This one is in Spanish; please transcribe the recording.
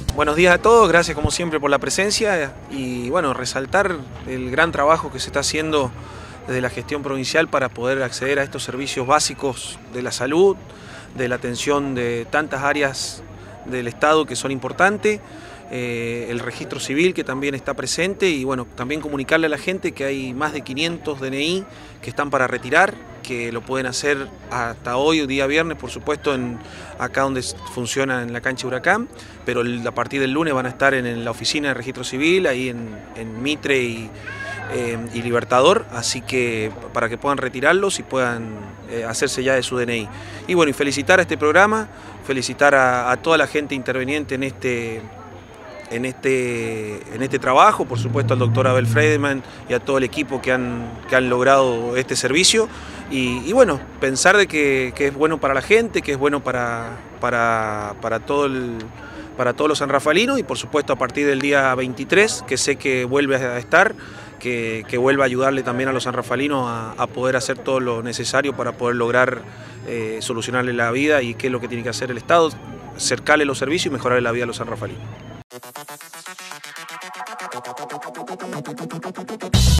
Buenos días a todos, gracias como siempre por la presencia y bueno, resaltar el gran trabajo que se está haciendo desde la gestión provincial para poder acceder a estos servicios básicos de la salud, de la atención de tantas áreas del Estado que son importantes, el registro civil que también está presente y bueno, también comunicarle a la gente que hay más de 500 DNI que están para retirar, que lo pueden hacer hasta hoy, día viernes, por supuesto, acá donde funciona en la cancha Huracán, pero a partir del lunes van a estar en la oficina de registro civil, ahí en Mitre y Libertador, así que para que puedan retirarlos y puedan hacerse ya de su DNI. Y bueno, y felicitar a este programa, felicitar a toda la gente interveniente en este trabajo, por supuesto al doctor Abel Friedemann y a todo el equipo que han logrado este servicio y bueno, pensar de que es bueno para la gente, que es bueno para todos los sanrafalinos y por supuesto a partir del día 23, que sé que vuelve a estar, que vuelva a ayudarle también a los sanrafalinos a poder hacer todo lo necesario para poder lograr solucionarle la vida y qué es lo que tiene que hacer el Estado, acercarle los servicios y mejorarle la vida a los sanrafalinos.